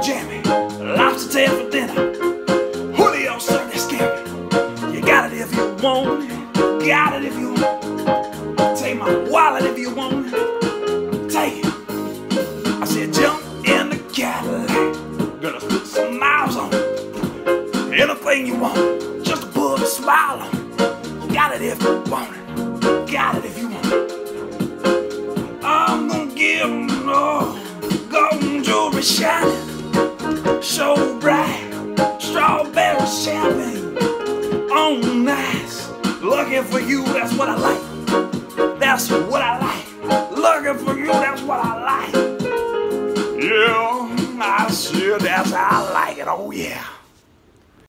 jammy, lobster tail for dinner, Julio Sunday scampi. You got it if you want it, got it if you want it. Take my wallet if you want it, take it. I said jump in the Cadillac, gonna put some miles on it. Anything you want, just to put a smile on it. Got it if you want it, got it if you want it. I'm gonna give them golden jewelry shining, so bright, strawberry champagne on ice. Looking for you, that's what I like. That's what I like. Looking for you, that's what I like. Yeah, I said that's how I like it. Oh yeah.